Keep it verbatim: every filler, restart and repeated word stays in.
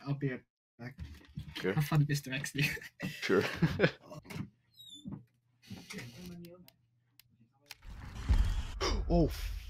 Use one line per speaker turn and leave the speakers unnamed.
I'll be right back.
Okay.
Have fun, Mister X D.
Sure. Oh